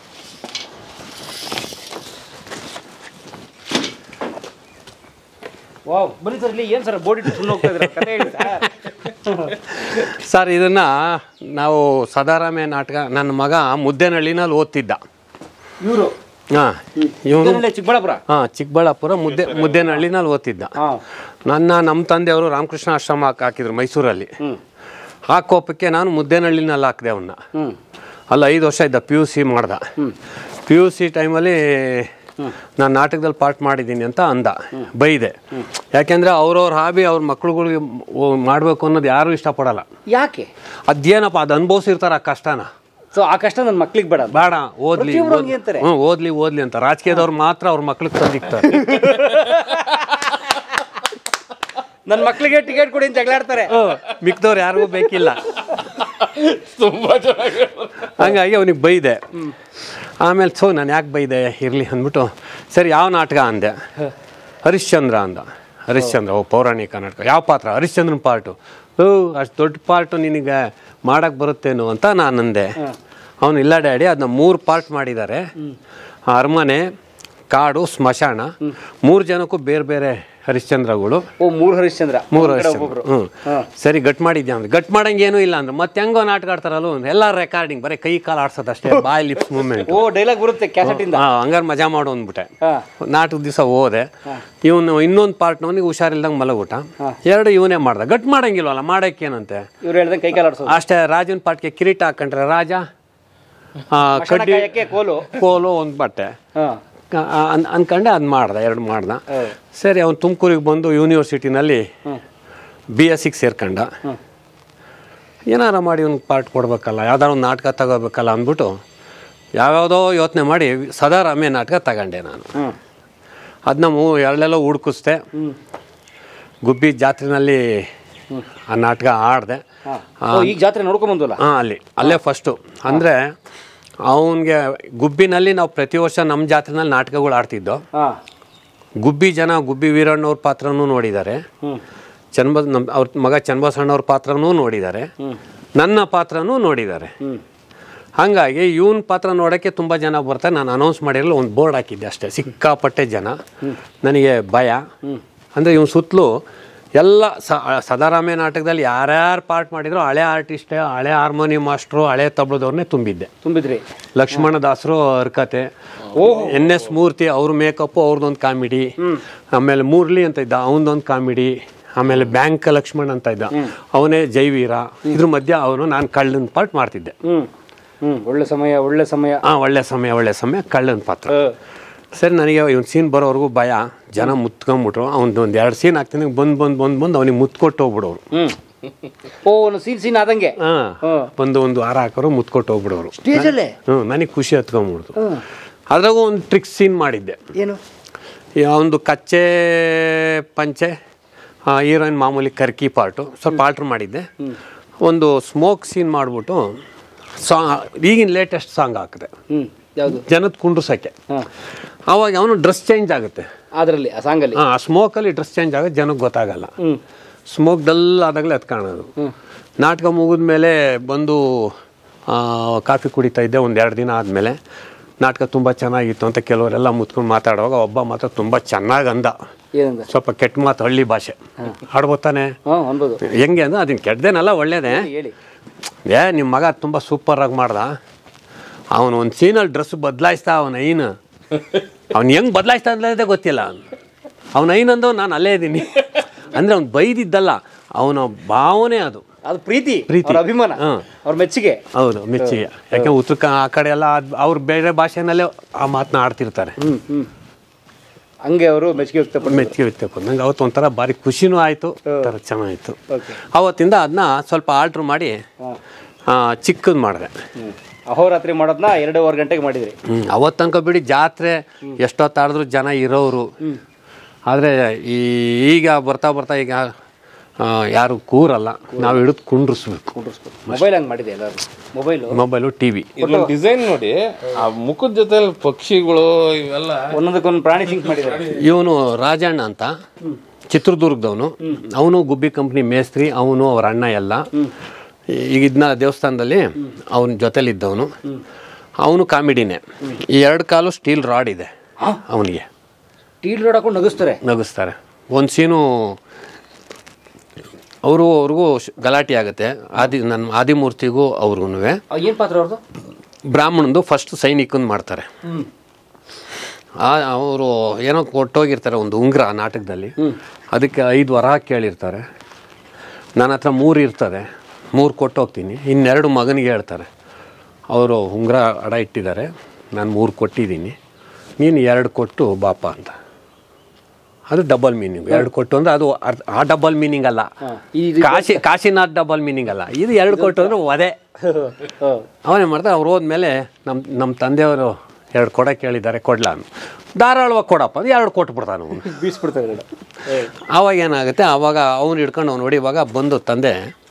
Speaker 2: ವಾವ್, ಬನ್ನಿ ಸರ್. ಇಲ್ಲಿ ಏನು ಸರ್ ಬೋರ್ಡ್ ಇಟ್ಟು ಸುಮ್ಮನೆ ಹೋಗ್ತಾ ಇದ್ದಾರೆ, ಕಥೆ ಹೇಳಿ ಸರ್.
Speaker 1: ಸರ್ ಇದನ್ನು ನಾವು ಸದಾರಾಮಯ್ಯ ನಾಟಕ, ನನ್ನ ಮಗ ಮುದ್ದೇನಹಳ್ಳಿನಲ್ಲಿ ಓದ್ತಿದ್ದ.
Speaker 2: ಇವರು
Speaker 1: ಹಾಂ ಇವನು
Speaker 2: ಚಿಕ್ಕಬಳ್ಳಾಪುರ.
Speaker 1: ಹಾಂ ಚಿಕ್ಕಬಳ್ಳಾಪುರ ಮುದ್ದೆ ಮುದ್ದೇನಹಳ್ಳಿನಲ್ಲಿ ಓದ್ತಿದ್ದ. ನನ್ನ ನಮ್ಮ ತಂದೆಯವರು ರಾಮಕೃಷ್ಣ ಆಶ್ರಮ ಹಾಕಿದ್ರು ಮೈಸೂರಲ್ಲಿ. ಆ ಕೋಪಕ್ಕೆ ನಾನು ಮುದ್ದೇನಹಳ್ಳಿನಲ್ಲಿ ಹಾಕಿದೆ ಅವನ್ನ. ಅಲ್ಲಿ ಐದು ವರ್ಷ ಇದ್ದ, ಪಿ ಯು ಸಿ ಮಾಡ್ದ. ಪಿ ಯು ಸಿ ಟೈಮಲ್ಲಿ ನಾನು ನಾಟಕದಲ್ಲಿ ಪಾರ್ಟ್ ಮಾಡಿದ್ದೀನಿ ಅಂತ ಅಂದ, ಬೈದೆ. ಯಾಕೆಂದರೆ ಅವ್ರವ್ರ ಹಾಬಿ ಅವ್ರ ಮಕ್ಳುಗಳಿಗೆ ಮಾಡಬೇಕು ಅನ್ನೋದು ಯಾರೂ ಇಷ್ಟಪಡಲ್ಲ.
Speaker 2: ಯಾಕೆ?
Speaker 1: ಅದೇನಪ್ಪ, ಅದು ಅನುಭವಿಸಿರ್ತಾರೆ ಆ ಕಷ್ಟನ.
Speaker 2: ಸೊ ಆ ಕಷ್ಟ ನನ್ನ ಮಕ್ಳಿಗೆ ಬೇಡ,
Speaker 1: ಬೇಡ ಓದ್ಲಿ ಹ್ಞೂ ಓದ್ಲಿ ಓದ್ಲಿ ಅಂತ ರಾಜಕೀಯದವ್ರು ಮಾತ್ರ ಅವ್ರ ಮಕ್ಳಿಗೆ ತಂದಿಕ್ತಾರೆ.
Speaker 2: ನನ್ನ ಮಕ್ಳಿಗೆ ಟಿಕೆಟ್ ಕೊಡಿ ಅಂತ ಜಗಳಾಡ್ತಾರೆ,
Speaker 1: ಮಿಕ್ದವ್ರು ಯಾರಿಗೂ ಬೇಕಿಲ್ಲ.
Speaker 3: ತುಂಬಾ ಚೆನ್ನಾಗಿ
Speaker 1: ಹಂಗಾಗಿ ಅವನಿಗೆ ಬೈದೆ. ಆಮೇಲೆ ಸೊ ನಾನು ಯಾಕೆ ಬೈದೆ ಇರಲಿ ಅಂದ್ಬಿಟ್ಟು, ಸರಿ ಯಾವ ನಾಟಕ ಅಂದೆ. ಹರಿಶ್ಚಂದ್ರ ಅಂದ. ಹರಿಶ್ಚಂದ್ರ, ಓ ಪೌರಾಣಿಕ ನಾಟಕ. ಯಾವ ಪಾತ್ರ? ಹರಿಶ್ಚಂದ್ರನ ಪಾರ್ಟು. ಓ ಅಷ್ಟು ದೊಡ್ಡ ಪಾರ್ಟು ನಿನಗೆ ಮಾಡೋಕ್ಕೆ ಬರುತ್ತೇನು ಅಂತ ನಾನು ಅಂದೆ. ಅವನು ಇಲ್ಲ ಡ್ಯಾಡಿ, ಅದನ್ನ ಮೂರು ಪಾರ್ಟ್ ಮಾಡಿದ್ದಾರೆ. ಅರಮನೆ, ಕಾಡು, ಸ್ಮಶಾನ, ಮೂರು ಜನಕ್ಕೂ ಬೇರೆ ಬೇರೆ ಹರಿಶ್ಚಂದ್ರಗಳು.
Speaker 2: ಓ ಮೂರು ಹರಿಶ್ಚಂದ್ರ
Speaker 1: ಮೂರು ಹರಿಶ್ಚಂದ್ರ. ಹ್ಞೂ ಸರಿ, ಗಟ್ ಮಾಡಿದ್ಯಾ ಅಂದ್ರೆ ಗಟ್ ಮಾಡಂಗೇನು ಇಲ್ಲ ಅಂದ್ರೆ ಮತ್ತೆ ಹೆಂಗೋ ನಾಟಕ ಆಡ್ತಾರಲ್ಲ, ಎಲ್ಲ ರೆಕಾರ್ಡಿಂಗ್ ಬರೀ ಕೈ ಕಾಲು ಆಡ್ಸೋದಷ್ಟೇ, ಬಾಯ್ ಲಿಪ್ಸ್ ಮೂವ್ಮೆಂಟ್.
Speaker 2: ಓ ಡೈಲಾಗ್ ಬರುತ್ತೆ ಕ್ಯಾಸೆಟಿಂದ.
Speaker 1: ಹಾಂ ಹಂಗಾರೆ ಮಜಾ ಮಾಡು ಅಂದ್ಬಿಟ್ಟೆ. ನಾಟಕದ ದಿವಸ ಹೋದೆ. ಇವನು ಇನ್ನೊಂದು ಪಾರ್ಟ್ ನವನಿಗೆ ಹುಷಾರಿಲ್ದಂಗೆ ಮಲಗುಟ. ಎರಡು ಇವನೇ ಮಾಡ್ದ. ಗಟ್ ಮಾಡಂಗಿಲ್ವಲ್ಲ, ಮಾಡೋಕ್ಕೇನಂತೆ.
Speaker 2: ಇವ್ರು ಹೇಳ್ದಂಗೆ ಕೈ ಕಾಲು ಆಡ್ಸೋದು
Speaker 1: ಅಷ್ಟೇ. ರಾಜನ ಪಾರ್ಟ್ಗೆ ಕಿರೀಟ ಹಾಕೊಂಡ್ರೆ ರಾಜ, ಕಡ್ಡಿ
Speaker 2: ಕೋಲು
Speaker 1: ಕೋಲು ಒಂದು ಬಟ್ಟೆ ಅನ್ ಅನ್ಕೊಂಡೆ ಅದು ಮಾಡ್ದೆ, ಎರಡು ಮಾಡ್ದ. ಸರಿ, ಅವ್ನು ತುಮಕೂರಿಗೆ ಬಂದು ಯೂನಿವರ್ಸಿಟಿನಲ್ಲಿ ಬಿ ಎಸ್ ಸಿಗೆ ಸೇರ್ಕೊಂಡ. ಏನಾರ ಮಾಡಿ ಅವ್ನಿಗೆ ಪಾರ್ಟ್ ಕೊಡ್ಬೇಕಲ್ಲ, ಯಾವ್ದಾರು ಒಂದು ನಾಟಕ ತಗೋಬೇಕಲ್ಲ ಅಂದ್ಬಿಟ್ಟು ಯಾವ್ಯಾವುದೋ ಯೋಚನೆ ಮಾಡಿ ಸದಾರಾಮಯ್ಯ ನಾಟಕ ತಗೊಂಡೆ ನಾನು. ಅದನ್ನ ಮೂ ಎರಡೆಲ್ಲೋ ಹುಡ್ಕಿಸ್ದೆ. ಗುಬ್ಬಿ ಜಾತ್ರೆನಲ್ಲಿ ಆ ನಾಟಕ ಆಡಿದೆ.
Speaker 2: ಈಗ ಜಾತ್ರೆ ನೋಡ್ಕೊಂಬಂದಲ್ಲ?
Speaker 1: ಹಾಂ, ಅಲ್ಲಿ ಅಲ್ಲೇ ಫಸ್ಟು. ಅಂದರೆ ಅವನಿಗೆ ಗುಬ್ಬಿನಲ್ಲಿ ನಾವು ಪ್ರತಿ ವರ್ಷ ನಮ್ಮ ಜಾತ್ರೆನಲ್ಲಿ ನಾಟಕಗಳು ಆಡ್ತಿದ್ದೋ. ಗುಬ್ಬಿ ಜನ ಗುಬ್ಬಿ ವೀರಣ್ಣವ್ರ ಪಾತ್ರನೂ ನೋಡಿದ್ದಾರೆ, ಚನ್ನಬ ನಮ್ಮ ಅವ್ರ ಮಗ ಚನ್ನಬಸಣ್ಣವ್ರ ಪಾತ್ರನೂ ನೋಡಿದ್ದಾರೆ, ನನ್ನ ಪಾತ್ರನೂ ನೋಡಿದ್ದಾರೆ. ಹಾಗಾಗಿ ಇವನ ಪಾತ್ರ ನೋಡೋಕ್ಕೆ ತುಂಬ ಜನ ಬರ್ತಾರೆ. ನಾನು ಅನೌನ್ಸ್ ಮಾಡಿರಲ್ಲ, ಒಂದು ಬೋರ್ಡ್ ಹಾಕಿದ್ದೆ ಅಷ್ಟೇ. ಸಿಕ್ಕಾಪಟ್ಟೆ ಜನ. ನನಗೆ ಭಯ. ಅಂದರೆ ಇವನು ಸುತ್ತಲೂ ಎಲ್ಲ ಸದಾರಾಮಯ್ಯ ನಾಟಕದಲ್ಲಿ ಯಾರ್ಯಾರು ಪಾರ್ಟ್ ಮಾಡಿದ್ರು ಹಳೆ ಆರ್ಟಿಸ್ಟೇ, ಹಳೆ ಹಾರ್ಮೋನಿಯಂ ಮಾಸ್ಟ್ರು, ಹಳೆ ತಬಲದವ್ರನ್ನೇ ತುಂಬಿದ್ದೆ.
Speaker 2: ತುಂಬಿದ್ರಿ?
Speaker 1: ಲಕ್ಷ್ಮಣ ದಾಸರು ಹರ್ಕತೆ, ಎನ್ ಎಸ್ ಮೂರ್ತಿ ಅವ್ರ ಮೇಕಪ್ಪು, ಅವ್ರದ್ದೊಂದು ಕಾಮಿಡಿ. ಆಮೇಲೆ ಮುರಳಿ ಅಂತ ಇದ್ದ, ಅವನದೊಂದು ಕಾಮಿಡಿ. ಆಮೇಲೆ ಬ್ಯಾಂಕ್ ಲಕ್ಷ್ಮಣ್ ಅಂತ ಇದ್ದ, ಅವನೇ ಜೈವೀರ. ಇದ್ರ ಮಧ್ಯೆ ಅವನು ನಾನು ಕಳ್ಳನ ಪಾರ್ಟ್ ಮಾಡ್ತಿದ್ದೆ.
Speaker 2: ಒಳ್ಳೆ ಸಮಯ ಒಳ್ಳೆ ಸಮಯ
Speaker 1: ಹಾಂ ಒಳ್ಳೆ ಸಮಯ ಒಳ್ಳೆ ಸಮಯ ಕಳ್ಳನ ಪಾತ್ರ. ಸರಿ, ನನಗೆ ಇವ್ನು ಸೀನ್ ಬರೋವರೆಗೂ ಭಯ. ಜನ ಮುತ್ಕೊಂಡ್ಬಿಟ್ರು. ಅವ್ನು ಒಂದು ಎರಡು ಸೀನ್ ಹಾಕ್ತೀನಿ, ಬಂದು ಬಂದು ಬಂದು ಬಂದು ಅವನಿಗೆ ಮುತ್ಕೊಟ್ಟು ಹೋಗ್ಬಿಡೋರು.
Speaker 2: ಓ ಒಂದು ಸೀನ್ ಸೀನ್ ಆದಂಗೆ.
Speaker 1: ಹಾಂ, ಬಂದು ಒಂದು ಹಾರ ಹಾಕೋರು, ಮುತ್ಕೊಟ್ಟು ಹೋಗ್ಬಿಡೋರು.
Speaker 2: ಸ್ಟೇಜಲ್ಲೇ?
Speaker 1: ಹ್ಞೂ, ನನಗೆ ಖುಷಿ ಹತ್ಕೊಂಡ್ಬಿಡ್ತು. ಅದ್ರಾಗೂ ಒಂದು ಟ್ರಿಕ್ಸ್ ಸೀನ್ ಮಾಡಿದ್ದೆ.
Speaker 2: ಏನು?
Speaker 1: ಒಂದು ಕಚ್ಚೆ ಪಂಚೆ, ಹೀರೋಯಿನ್ ಮಾಮೂಲಿ ಕರ್ಕಿ ಪಾರ್ಟು ಸ್ವಲ್ಪ ಆಲ್ಟ್ರ್ ಮಾಡಿದ್ದೆ. ಒಂದು ಸ್ಮೋಕ್ ಸೀನ್ ಮಾಡಿಬಿಟ್ಟು ಸಾಂಗ್, ಈಗಿನ ಲೇಟೆಸ್ಟ್ ಸಾಂಗ್ ಹಾಕಿದೆ,
Speaker 2: ಯಾವುದು?
Speaker 1: ಜನದ ಕುಂಡ್ರಸಕ್ಕೆ. ಅವಾಗ ಅವನು ಡ್ರೆಸ್ ಚೇಂಜ್ ಆಗುತ್ತೆ
Speaker 2: ಅದರಲ್ಲಿ, ಆ ಸಾಂಗಲ್ಲಿ.
Speaker 1: ಹಾಂ, ಆ ಸ್ಮೋಕಲ್ಲಿ ಡ್ರೆಸ್ ಚೇಂಜ್ ಆಗುತ್ತೆ, ಜನಕ್ಕೆ ಗೊತ್ತಾಗಲ್ಲ. ಸ್ಮೋಕ್ ಡಲ್ ಆದಾಗಲೇ ಅದು ಕಾಣೋದು. ನಾಟಕ ಮುಗಿದ ಮೇಲೆ ಬಂದು ಕಾಫಿ ಕುಡಿತಾ ಇದ್ದೆ. ಒಂದು ಎರಡು ದಿನ ಆದಮೇಲೆ ನಾಟಕ ತುಂಬ ಚೆನ್ನಾಗಿತ್ತು ಅಂತ ಕೆಲವರೆಲ್ಲ ಮುತ್ಕೊಂಡು ಮಾತಾಡುವಾಗ ಒಬ್ಬ ಮಾತ್ರ ತುಂಬ ಚೆನ್ನಾಗಿ ಅಂದ. ಸ್ವಲ್ಪ ಕೆಟ್ಟ ಮಾತು, ಹಳ್ಳಿ ಭಾಷೆ ಆಡ್ಬೋತಾನೆ. ಹೆಂಗೆ ಅಂದ್ರೆ ಅದನ್ನ ಕೆಟ್ಟದೇನಲ್ಲ, ಒಳ್ಳೇದೇ. ಏ ನಿಮ್ಮ ಮಗ ತುಂಬ ಸೂಪರಾಗಿ ಮಾಡ್ದ. ಅವನು ಒಂದು ಸೀನಲ್ಲಿ ಡ್ರೆಸ್ ಬದಲಾಯಿಸ್ತಾ, ಅವನ ಐನು ಅವ್ನು ಹೆಂಗೆ ಬದಲಾಯಿಸ್ತಾ ಇದ್ದೇ ಗೊತ್ತಿಲ್ಲ. ಅವನ ಐನಂದು ನಾನು ಅಲ್ಲೇ ಇದ್ದೀನಿ ಅಂದರೆ ಅವ್ನು ಬೈದಿದ್ದಲ್ಲ, ಅವನ ಭಾವನೆ ಅದು.
Speaker 2: ಅದು ಪ್ರೀತಿ,
Speaker 1: ಪ್ರೀತಿ,
Speaker 2: ಅಭಿಮಾನ, ಅವ್ರ ಮೆಚ್ಚುಗೆ.
Speaker 1: ಹೌದು, ಮೆಚ್ಚುಗೆ. ಯಾಕೆ ಉತ್ತರ ಆ ಕಡೆ ಎಲ್ಲ ಅವ್ರು ಬೇರೆ ಭಾಷೆನಲ್ಲೇ ಆ ಮಾತನ್ನ ಆಡ್ತಿರ್ತಾರೆ.
Speaker 2: ಹಂಗೆ ಅವರು ಮೆಚ್ಚುಗೆ ವ್ಯಕ್ತಪಟ್ಟು
Speaker 1: ಮೆಚ್ಚುಗೆ ವ್ಯಕ್ತಪಟ್ಟು ನಂಗೆ ಅವತ್ತು ಒಂಥರ ಭಾರಿ ಖುಷಿನೂ ಆಯಿತು, ಒಂಥರ ಚೆನ್ನಾಗಿತ್ತು. ಅವತ್ತಿಂದ ಅದನ್ನ ಸ್ವಲ್ಪ ಆಲ್ಟ್ರ್ ಮಾಡಿ ಚಿಕ್ಕದು ಮಾಡಿದೆ.
Speaker 2: ಅಹೋರಾತ್ರಿ ಮಾಡೋದನ್ನ ಎರಡೂವರೆ ಗಂಟೆಗೆ ಮಾಡಿದ್ರಿ.
Speaker 1: ಹ್ಞೂ, ಅವತ್ತು ತನಕ ಬಿಡಿ ಜಾತ್ರೆ ಎಷ್ಟೊತ್ತಾಡಿದ್ರು ಜನ ಇರೋರು. ಆದರೆ ಈಗ ಬರ್ತಾ ಬರ್ತಾ ಈಗ ಯಾರು ಕೂರಲ್ಲ, ನಾವು ಹಿಡಿದು ಕುಂಡ್ರಿಸ್ಬೇಕು.
Speaker 2: ಮೊಬೈಲ್ ಹಂಗೆ ಮಾಡಿದೆ ಎಲ್ಲರೂ. Mobile
Speaker 1: mobile T V
Speaker 3: design ನೋಡಿ, ಆ ಮುಖದ ಜೊತೆ ಪಕ್ಷಿಗಳು ಇವೆಲ್ಲ
Speaker 2: ಒಂದೊಂದಕ್ಕೊಂದು ಪ್ರಾಣಿ ಸಿಂಕ್ ಮಾಡಿದ್ದಾರೆ.
Speaker 1: ಇವನು ರಾಜಣ್ಣ ಅಂತ, ಚಿತ್ರದುರ್ಗದವನು. ಅವನು ಗುಬ್ಬಿ ಕಂಪ್ನಿ ಮೇಸ್ತ್ರಿ, ಅವನು ಅವ್ರ ಅಣ್ಣ ಎಲ್ಲ. ಈಗ ಇದನ್ನ ದೇವಸ್ಥಾನದಲ್ಲಿ ಅವನ ಜೊತೆಲಿದ್ದವನು. ಅವನು ಕಾಮಿಡಿನೇ. ಈ ಎರಡು ಕಾಲು ಸ್ಟೀಲ್ ರಾಡ್ ಇದೆ ಅವನಿಗೆ.
Speaker 2: ಸ್ಟೀಲ್ ರಾಡ್ ಹಾಕೊಂಡು ನಗಿಸ್ತಾರೆ
Speaker 1: ನಗಿಸ್ತಾರೆ. ಒಂದು ಸೀನು ಅವರು ಅವ್ರಿಗೂ ಗಲಾಟೆ ಆಗುತ್ತೆ. ಆದಿ ನನ್ನ ಆದಿಮೂರ್ತಿಗೂ ಅವ್ರಿಗೂ.
Speaker 2: ಏನು ಪಾತ್ರ ಅವ್ರದ್ದು?
Speaker 1: ಬ್ರಾಹ್ಮಣಂದು ಫಸ್ಟ್ ಸೈನಿಕಂದು ಮಾಡ್ತಾರೆ. ಅವರು ಏನೋ ಕೊಟ್ಟೋಗಿರ್ತಾರೆ ಒಂದು ಉಂಗುರ ನಾಟಕದಲ್ಲಿ. ಅದಕ್ಕೆ ಐದು ವರ ಕೇಳಿರ್ತಾರೆ. ನನ್ನ ಹತ್ರ ಮೂರು ಇರ್ತದೆ, ಮೂರು ಕೊಟ್ಟೋಗ್ತೀನಿ. ಇನ್ನೆರಡು ಮಗನಿಗೆ ಹೇಳ್ತಾರೆ. ಅವರು ಉಂಗುರ ಅಡ ಇಟ್ಟಿದ್ದಾರೆ, ನಾನು ಮೂರು ಕೊಟ್ಟಿದ್ದೀನಿ, ನೀನು ಎರಡು ಕೊಟ್ಟು ಬಾಪ ಅಂತ. ಅದು ಡಬಲ್ ಮೀನಿಂಗ್. ಎರಡು ಕೊಟ್ಟು ಅಂದರೆ ಅದು ಆ ಡಬಲ್ ಮೀನಿಂಗ್ ಅಲ್ಲ. ಕಾಶಿ ಕಾಶಿನಾಥ್ ಡಬಲ್ ಮೀನಿಂಗ್ ಅಲ್ಲ. ಇದು ಎರಡು ಕೊಟ್ಟು ಅಂದರೆ ಒದೆ. ಅವನೇ ಮಾಡ್ತಾರೆ. ಅವ್ರು ಹೋದ್ಮೇಲೆ ನಮ್ಮ ನಮ್ಮ ತಂದೆಯವರು ಎರಡು ಕೊಡ ಕೇಳಿದ್ದಾರೆ, ಕೊಡ್ಲಾ ಅನ್ನು. ಧಾರಾಳವಾಗಿ ಕೊಡಪ್ಪ ಅದು ಎರಡು ಕೊಟ್ಬಿಡ್ತಾನೆ ಅವನು,
Speaker 2: ಬೀಸ್ಬಿಡ್ತಾರೆ.
Speaker 1: ಆವಾಗ ಏನಾಗುತ್ತೆ, ಆವಾಗ ಅವ್ನು ಹಿಡ್ಕೊಂಡು ಅವ್ನು ಹೊಡಿವಾಗ ಬಂದು ತಂದೆ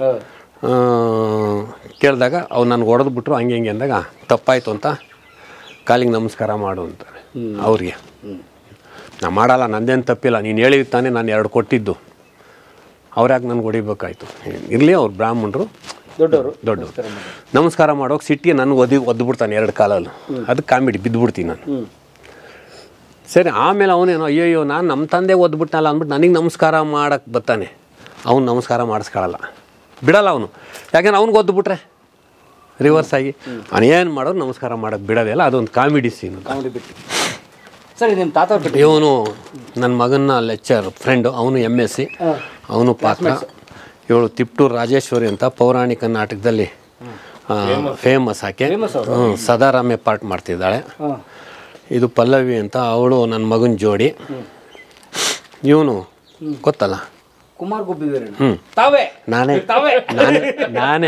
Speaker 1: ಕೇಳಿದಾಗ ಅವ್ನು ನನಗೆ ಹೊಡೆದ್ಬಿಟ್ರು ಹಂಗೆ ಹಿಂಗೆ ಅಂದಾಗ ತಪ್ಪಾಯಿತು ಅಂತ ಕಾಲಿಗೆ ನಮಸ್ಕಾರ ಮಾಡು ಅಂತಾರೆ ಅವ್ರಿಗೆ. ನಾ ಮಾಡಲ್ಲ, ನಂದೇನು ತಪ್ಪಿಲ್ಲ, ನೀನು ಹೇಳಿದ ತಾನೇ ನಾನು ಎರಡು ಕೊಟ್ಟಿದ್ದು, ಅವ್ರ್ಯಾಕೆ ನನಗೆ ಹೊಡಿಬೇಕಾಯ್ತು. ಇರಲಿ, ಅವ್ರು ಬ್ರಾಹ್ಮಣರು
Speaker 2: ದೊಡ್ಡವರು
Speaker 1: ದೊಡ್ಡವರು ನಮಸ್ಕಾರ ಮಾಡೋಕೆ ಸಿಟ್ಟಿಗೆ ನನಗೆ ಒದಿ ಒದ್ಬಿಡ್ತಾನೆ ಎರಡು ಕಾಲಲ್ಲಿ. ಅದಕ್ಕೆ ಕಾಮಿಡಿ ಬಿದ್ದುಬಿಡ್ತೀನಿ ನಾನು. ಸರಿ, ಆಮೇಲೆ ಅವನೇನೋ ಅಯ್ಯಯ್ಯೋ ನಾನು ನಮ್ಮ ತಂದೆಗೆ ಒದ್ಬಿಟ್ನಲ್ಲ ಅಂದ್ಬಿಟ್ಟು ನನಗೆ ನಮಸ್ಕಾರ ಮಾಡೋಕ್ಕೆ ಬರ್ತಾನೆ. ಅವ್ನು ನಮಸ್ಕಾರ ಮಾಡಿಸ್ಕೊಳ್ಳಲ್ಲ, ಬಿಡಲ್ಲ ಅವನು. ಯಾಕೆಂದ್ರೆ ಅವ್ನಿಗೆ ಒದ್ಬಿಟ್ರೆ ರಿವರ್ಸ್ ಆಗಿ ಅವನು ಏನು ಮಾಡೋದು ನಮಸ್ಕಾರ ಮಾಡೋಕ್ಕೆ ಬಿಡೋದಿಲ್ಲ. ಅದೊಂದು ಕಾಮಿಡಿ ಸೀನು.
Speaker 2: ಕಾಮಿಡಿ ಬಿಟ್ಟು ಸರಿ, ನಿಮ್ಮ ತಾತ
Speaker 1: ಇವನು ನನ್ನ ಮಗನ ಲೆಕ್ಚರ್ ಫ್ರೆಂಡು, ಅವನು ಎಮ್ ಎಸ್ ಸಿ, ಅವನು ಪಾತ್ರ. ಇವಳು ತಿಪ್ಟೂರು ರಾಜೇಶ್ವರಿ ಅಂತ ಪೌರಾಣಿಕ ನಾಟಕದಲ್ಲಿ ಫೇಮಸ್. ಆಕೆ ಸದಾರಾಮೆ ಪಾರ್ಟ್ ಮಾಡ್ತಿದ್ದಾಳೆ. ಇದು ಪಲ್ಲವಿ ಅಂತ, ಅವಳು ನನ್ನ ಮಗನ ಜೋಡಿ. ಇವನು ಗೊತ್ತಲ್ಲ,
Speaker 2: ಕುಮಾರ್ ಗುಬ್ಬಿ ವೀರಣ್ಣ.
Speaker 1: ಹ್ಞೂ
Speaker 2: ತಾವೇ
Speaker 1: ನಾನೇ ನಾನೇ ನಾನೇ